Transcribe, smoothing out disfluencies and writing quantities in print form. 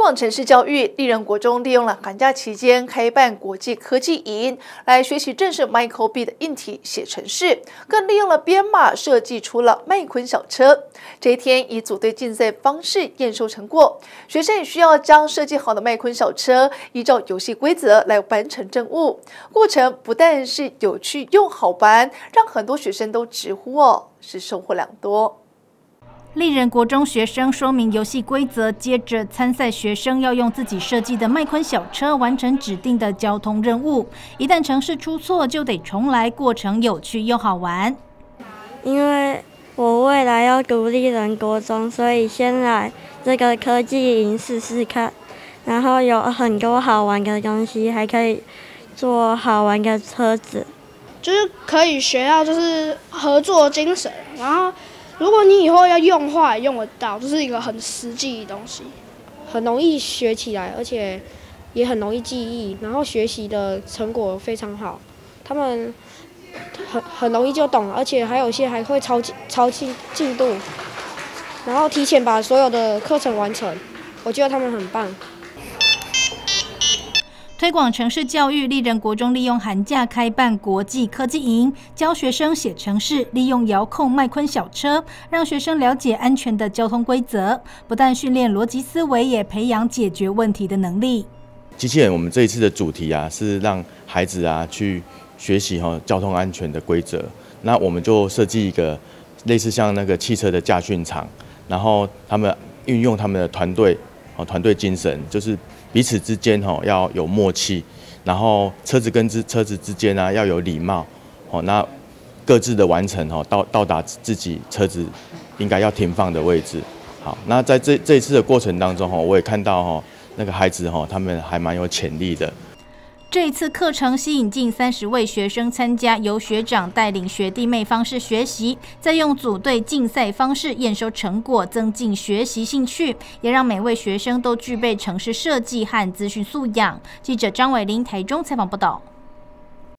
广城市教育，丽人国中利用了寒假期间开办国际科技营，来学习正是 micro:bit 的硬体写程式，更利用了编码设计出了麦昆小车。这一天以组队竞赛方式验收成果，学生也需要将设计好的麦昆小车依照游戏规则来完成任务。过程不但是有趣又好玩，让很多学生都直呼是收获良多。 丽人国中学生说明游戏规则，接着参赛学生要用自己设计的麦昆小车完成指定的交通任务。一旦程式出错，就得重来，过程有趣又好玩。 因为我未来要读丽人国中，所以先来这个科技营试试看，然后有很多好玩的东西，还可以做好玩的车子， 就是可以学到就是合作精神，然后。如果你以后要用的话，也用得到，这是一个很实际的东西， 很容易学起来，而且也很容易记忆，然后学习的成果非常好。他们很容易就懂了，而且还有些还会超进度，然后提前把所有的课程完成。我觉得他们很棒。 推广城市教育，丽人国中利用寒假开办国际科技营，教学生写程式，利用遥控麦昆小车，让学生了解安全的交通规则。不但训练逻辑思维，也培养解决问题的能力。 机器人，我们这一次的主题是让孩子去学习交通安全的规则。那我们就设计一个类似像那个汽车的驾训场，然后他们运用他们的团队精神，就是彼此之间要有默契，然后车子跟车子之间要有礼貌，那各自的完成到达自己车子应该要停放的位置。好，那在这一次的过程当中我也看到那个孩子他们还蛮有潜力的。 这一次课程吸引近30位学生参加，由学长带领学弟妹方式学习，再用组队竞赛方式验收成果，增进学习兴趣，也让每位学生都具备程式设计和资讯素养。记者张伟玲台中采访报道。